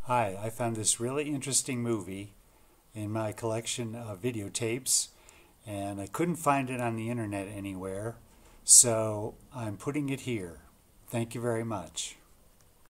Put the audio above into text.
Hi, I found this really interesting movie in my collection of videotapes, and I couldn't find it on the internet anywhere, so I'm putting it here. Thank you very much.